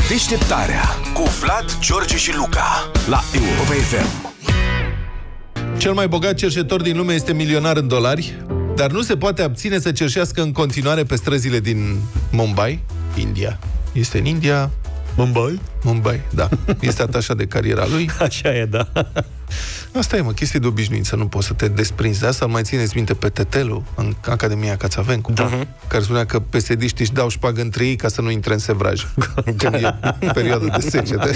Deșteptarea cu Vlad, George și Luca la Europa FM. Cel mai bogat cerșetor din lume este milionar în dolari, dar nu se poate abține să cerșească în continuare pe străzile din Mumbai, India. Este în India... Mumbai, da. Este atașat de cariera lui. Așa e, da. Asta e, chestie de obișnuință. Nu poți să te desprinzi de asta. Mai țineți minte pe Tetelu, în Academia Cațavencu, care spunea că PSD-știi își dau șpagă între ei ca să nu intre în sevraj. Când e perioada de secetă.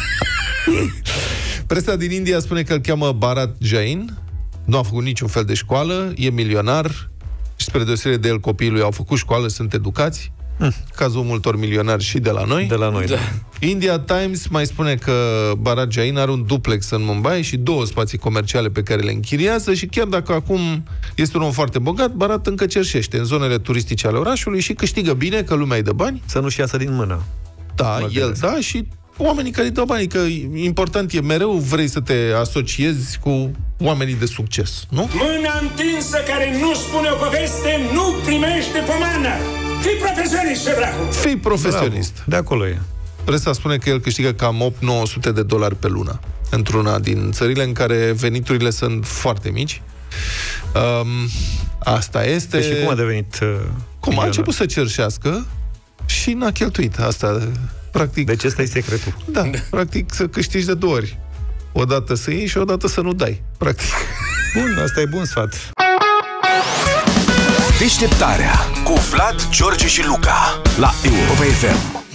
Presa din India spune că îl cheamă Bharat Jain. Nu a făcut niciun fel de școală, e milionar și spre deosebire de el, copiii lui au făcut școală, sunt educați. Cazul multor milionari și de la noi. De la noi, da. India Times mai spune că Bharat Jain are un duplex în Mumbai și 2 spații comerciale pe care le închiriază și chiar dacă acum este un om foarte bogat, Bharat încă cerșește în zonele turistice ale orașului și câștigă bine, că lumea îi dă bani. Să nu-și iasă din mână. Da, el da, și oamenii care îi dă bani, că important e mereu vrei să te asociezi cu oamenii de succes, nu? Mâna întinsă care nu spune o poveste nu primește pomană. Fii profesionist, șebracu! Fii profesionist. Bravo. De acolo e. Presa spune că el câștigă cam 800-900 de dolari pe lună într-una din țările în care veniturile sunt foarte mici. Asta este... Și cum a devenit cum a început să cerșească și n-a cheltuit. Asta, practic... Deci ăsta e secretul. Da, practic să câștigi de 2 ori. Odată să iei și odată să nu dai. Practic. Bun, asta e bun sfat. Deșteptarea cu Vlad, George și Luca la Europa FM.